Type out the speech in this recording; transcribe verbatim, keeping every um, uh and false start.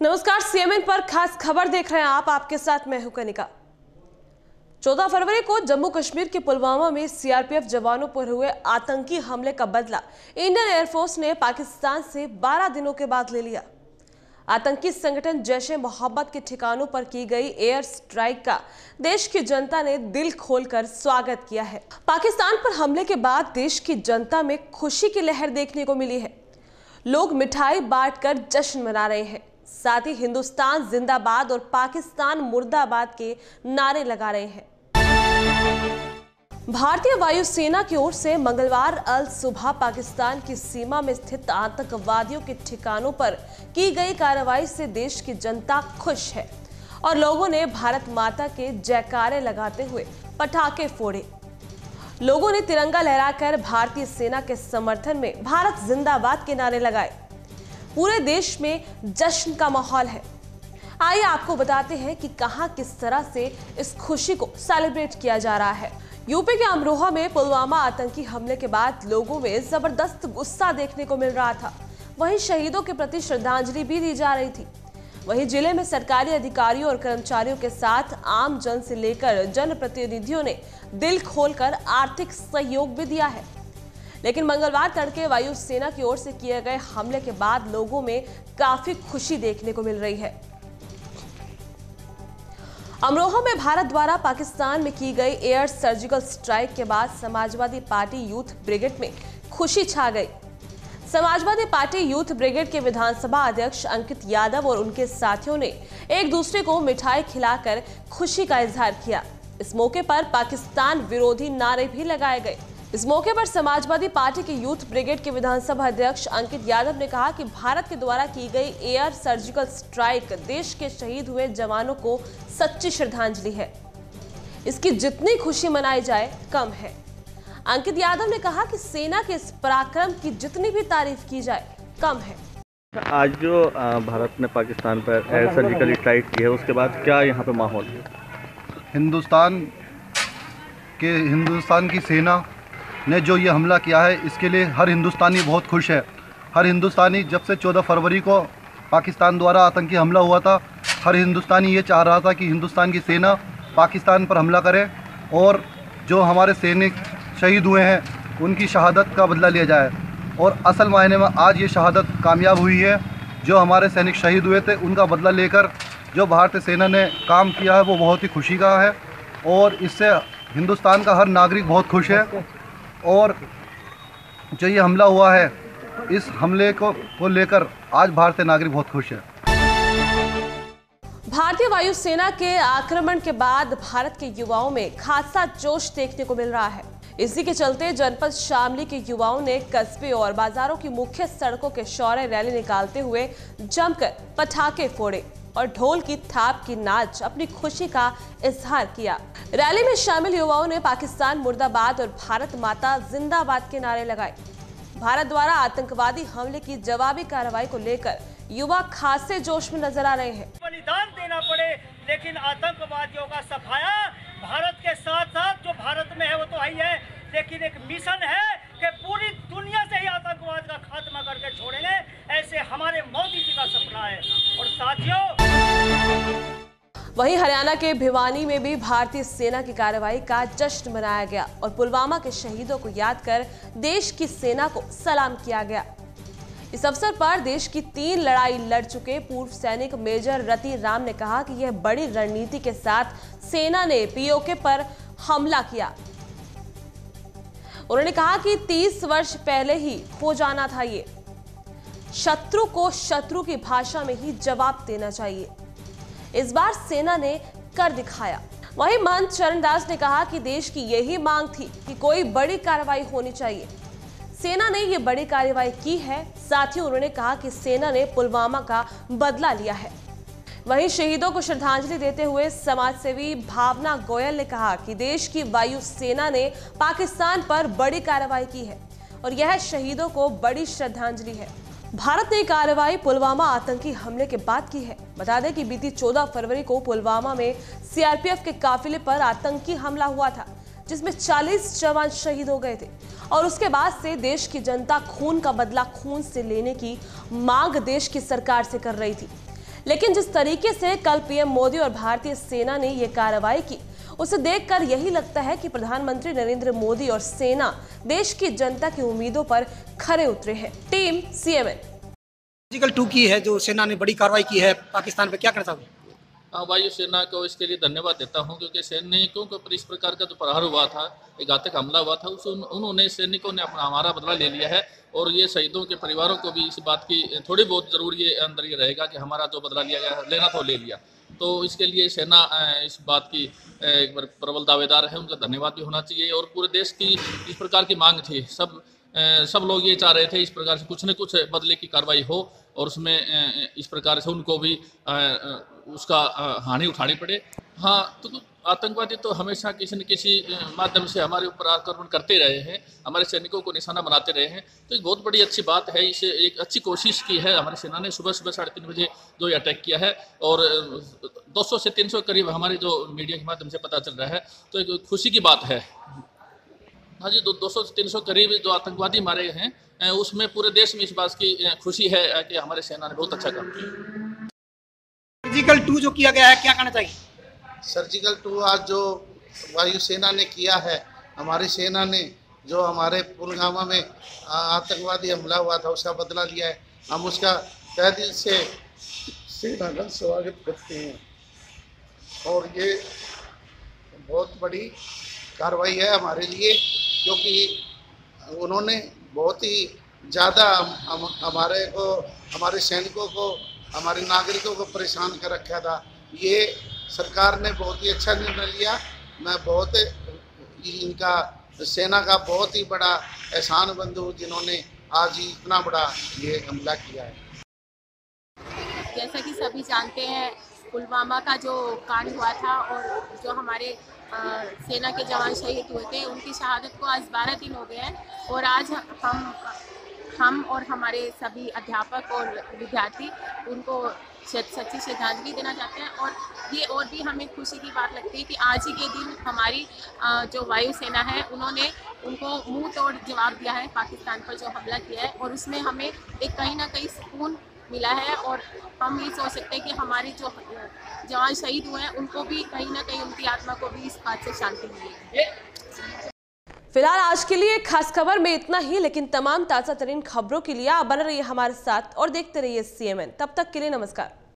नमस्कार, सीएमएन पर खास खबर देख रहे हैं आप। आपके साथ मैं हूं कनिका। चौदह फरवरी को जम्मू कश्मीर के पुलवामा में सीआरपीएफ जवानों पर हुए आतंकी हमले का बदला इंडियन एयरफोर्स ने पाकिस्तान से बारह दिनों के बाद ले लिया। आतंकी संगठन जैश ए मोहम्मद के ठिकानों पर की गई एयर स्ट्राइक का देश की जनता ने दिल खोलकर स्वागत किया है। पाकिस्तान पर हमले के बाद देश की जनता में खुशी की लहर देखने को मिली है। लोग मिठाई बांटकर जश्न मना रहे हैं, साथ ही हिंदुस्तान जिंदाबाद और पाकिस्तान मुर्दाबाद के नारे लगा रहे हैं। भारतीय वायुसेना की ओर से मंगलवार अल सुबह पाकिस्तान की सीमा में स्थित आतंकवादियों के ठिकानों पर की गई कार्रवाई से देश की जनता खुश है और लोगों ने भारत माता के जयकारे लगाते हुए पटाखे फोड़े। लोगों ने तिरंगा लहराकर भारतीय सेना के समर्थन में भारत जिंदाबाद के नारे लगाए। पूरे देश में जश्न का माहौल है। आइए आपको बताते हैं कि कहां किस तरह से इस खुशी को सेलिब्रेट किया जा रहा है। यूपी के अमरोहा में पुलवामा आतंकी हमले के बाद लोगों में जबरदस्त गुस्सा देखने को मिल रहा था। वहीं शहीदों के प्रति श्रद्धांजलि भी दी जा रही थी। वहीं जिले में सरकारी अधिकारियों और कर्मचारियों के साथ आम जन से लेकर जनप्रतिनिधियों ने दिल खोलकर आर्थिक सहयोग भी दिया है। लेकिन मंगलवार तड़के वायुसेना की ओर से किए गए हमले के बाद लोगों में काफी खुशी देखने को मिल रही है। अमरोहा में भारत द्वारा पाकिस्तान में की गई एयर सर्जिकल स्ट्राइक के बाद समाजवादी पार्टी यूथ ब्रिगेड में खुशी छा गई। समाजवादी पार्टी यूथ ब्रिगेड के विधानसभा अध्यक्ष अंकित यादव और उनके साथियों ने एक दूसरे को मिठाई खिलाकर खुशी का इजहार किया। इस मौके पर पाकिस्तान विरोधी नारे भी लगाए गए। इस मौके पर समाजवादी पार्टी के यूथ ब्रिगेड के विधानसभा अध्यक्ष अंकित यादव ने कहा कि भारत के द्वारा की गई एयर सर्जिकल स्ट्राइक देश के शहीद हुए जवानों को सच्ची श्रद्धांजलि है। इसकी जितनी खुशी मनाई जाए कम है। अंकित यादव ने कहा कि सेना के इस पराक्रम की जितनी भी तारीफ की जाए कम है। आज जो भारत ने पाकिस्तान पर एयर सर्जिकल स्ट्राइक की है, उसके बाद क्या यहाँ पे माहौल है? हिंदुस्तान के हिंदुस्तान की सेना ने जो ये हमला किया है, इसके लिए हर हिंदुस्तानी बहुत खुश है। हर हिंदुस्तानी, जब से चौदह फरवरी को पाकिस्तान द्वारा आतंकी हमला हुआ था, हर हिंदुस्तानी ये चाह रहा था कि हिंदुस्तान की सेना पाकिस्तान पर हमला करे और जो हमारे सैनिक शहीद हुए हैं उनकी शहादत का बदला लिया जाए। और असल मायने में आज ये शहादत कामयाब हुई है। जो हमारे सैनिक शहीद हुए थे उनका बदला लेकर जो भारतीय सेना ने काम किया है वो बहुत ही खुशी का है और इससे हिंदुस्तान का हर नागरिक बहुत खुश है। और जो ये हमला हुआ है, इस हमले को को लेकर आज भारतीय नागरिक बहुत खुश है। भारतीय वायुसेना के आक्रमण के बाद भारत के युवाओं में खासा जोश देखने को मिल रहा है। इसी के चलते जनपद शामली के युवाओं ने कस्बे और बाजारों की मुख्य सड़कों के शौर्य रैली निकालते हुए जमकर पटाखे फोड़े और ढोल की थाप की नाच अपनी खुशी का इजहार किया। रैली में शामिल युवाओं ने पाकिस्तान मुर्दाबाद और भारत माता जिंदाबाद के नारे लगाए। भारत द्वारा आतंकवादी हमले की जवाबी कार्रवाई को लेकर युवा खासे जोश में नजर आ रहे हैं। बलिदान देना पड़े, लेकिन आतंकवादियों का सफाया भारत के साथ साथ जो भारत में है वो तो है ही है, लेकिन एक मिशन है कि पूरी दुनिया से ही आतंकवाद का खात्मा करके छोड़ेंगे। ऐसे हमारे मोदी जी का सपना है। और साथियों, वहीं हरियाणा के भिवानी में भी भारतीय सेना की कार्रवाई का जश्न मनाया गया और पुलवामा के शहीदों को याद कर देश की सेना को सलाम किया गया। इस अवसर पर देश की तीन लड़ाई लड़ चुके पूर्व सैनिक मेजर रति राम ने कहा कि यह बड़ी रणनीति के साथ सेना ने पीओके पर हमला किया। उन्होंने कहा कि तीस वर्ष पहले ही हो जाना था ये। शत्रु को शत्रु की भाषा में ही जवाब देना चाहिए। इस बार सेना ने कर दिखाया। वहीं महंत चरणदास ने कहा कि देश की यही मांग थी कि कोई बड़ी कार्रवाई होनी चाहिए। सेना ने यह बड़ी कार्रवाई की है। साथ ही उन्होंने कहा कि सेना ने पुलवामा का बदला लिया है। वहीं शहीदों को श्रद्धांजलि देते हुए समाजसेवी भावना गोयल ने कहा कि देश की वायु सेना ने पाकिस्तान पर बड़ी कार्रवाई की है और यह शहीदों को बड़ी श्रद्धांजलि है। भारत ने कार्रवाई पुलवामा आतंकी हमले के बाद की है। बता दें कि बीती चौदह फरवरी को पुलवामा में सीआरपीएफ के काफिले पर आतंकी हमला हुआ था, जिसमें चालीस जवान शहीद हो गए थे और उसके बाद से देश की जनता खून का बदला खून से लेने की मांग देश की सरकार से कर रही थी। लेकिन जिस तरीके से कल पीएम मोदी और भारतीय सेना ने ये कार्रवाई की, उसे देखकर यही लगता है कि प्रधानमंत्री नरेंद्र मोदी और सेना देश की जनता की उम्मीदों पर खरे उतरे हैं। Team CMN. सर्जिकल टू की है जो सेना ने बड़ी कार्रवाई की है पाकिस्तान पे, क्या कहना चाहोगे? वायु सेना को इसके लिए धन्यवाद देता हूं, क्योंकि सैनिकों के ऊपर इस प्रकार का जो प्रहार हुआ था, एक घातक हमला हुआ था, उस उन्होंने सैनिकों ने अपना हमारा बदला ले लिया है। और ये शहीदों के परिवारों को भी इस बात की थोड़ी बहुत ज़रूर ये अंदर ये रहेगा कि हमारा जो बदला लिया गया लेना तो ले लिया। तो इसके लिए सेना इस बात की एक बार प्रबल दावेदार है, उनका धन्यवाद भी होना चाहिए। और पूरे देश की इस प्रकार की मांग थी, सब सब लोग ये चाह रहे थे इस प्रकार से कुछ न कुछ बदले की कार्रवाई हो और उसमें इस प्रकार से उनको भी उसका हानि उठानी पड़े। हाँ, तो आतंकवादी तो हमेशा किसी न किसी माध्यम से हमारे ऊपर आक्रमण करते रहे हैं, हमारे सैनिकों को निशाना बनाते रहे हैं। तो एक बहुत बड़ी अच्छी बात है, इसे एक अच्छी कोशिश की है हमारी सेना ने। सुबह सुबह साढ़े तीन बजे जो ये अटैक किया है और दो सौ से तीन सौ करीब हमारे जो मीडिया के माध्यम से पता चल रहा है, तो एक खुशी की बात है। हाँ जी, दो सौ से तीन सौ करीब जो आतंकवादी मारे गए हैं, उसमें पूरे देश में इस बात की खुशी है कि हमारे सेना ने बहुत अच्छा काम किया। सर्जिकल टू जो किया गया है, क्या कहना चाहिए? सर्जिकल टू आज जो वायुसेना ने किया है, हमारी सेना ने जो हमारे पुलवामा में आतंकवादी हमला हुआ था उसका बदला लिया है, हम उसका तहे दिल से सेना का स्वागत करते हैं। और ये बहुत बड़ी कार्रवाई है हमारे लिए, क्योंकि उन्होंने बहुत ही ज़्यादा हम, हमारे को हमारे सैनिकों को हमारे नागरिकों को परेशान कर रखा था। ये सरकार ने बहुत ही अच्छा निर्णय लिया। मैं बहुत इनका सेना का बहुत ही बड़ा एहसानमंद हूँ जिन्होंने आज ही इतना बड़ा ये हमला किया है। जैसा कि सभी जानते हैं, पुलवामा का जो कांड हुआ था और जो हमारे आ, सेना के जवान शहीद हुए थे, उनकी शहादत को आज बारह दिन हो गए हैं। और आज हम हम और हमारे सभी अध्यापक और विद्यार्थी उनको सच्ची श्रद्धांजलि देना चाहते हैं। और ये और भी हमें खुशी की बात लगती है कि आज ही के दिन हमारी जो वायुसेना है, उन्होंने उनको मुंह तोड़ जवाब दिया है पाकिस्तान पर जो हमला किया है। और उसमें हमें एक कहीं ना कहीं सुकून मिला है। और हम ये सोच सकते हैं कि हमारे जो जवान शहीद हुए हैं, उनको भी कहीं ना कहीं उनकी आत्मा को भी इस बात से शांति मिली है। फिलहाल आज के लिए खास खबर में इतना ही, लेकिन तमाम ताज़ा तरीन खबरों के लिए आप बने रहिए हमारे साथ और देखते रहिए सीएमएन। तब तक के लिए नमस्कार।